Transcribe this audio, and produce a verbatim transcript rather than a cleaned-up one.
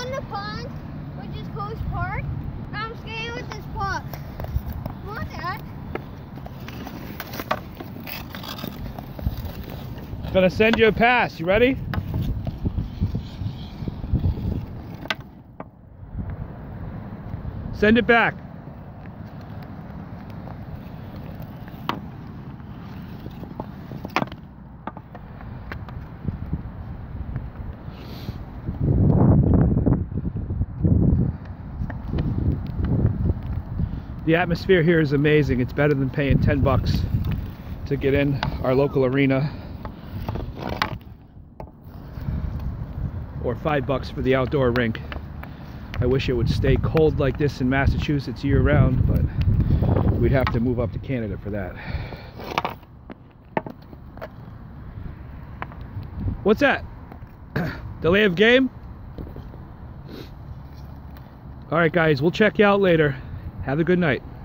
on the pond, which is Coast Park. I'm skating with this puck. Come on, Dad. I'm gonna send you a pass. You ready? Send it back. The atmosphere here is amazing. It's better than paying ten bucks to get in our local arena, or five bucks for the outdoor rink. I wish it would stay cold like this in Massachusetts year round, but we'd have to move up to Canada for that. What's that? Delay of game? All right, guys, we'll check you out later. Have a good night.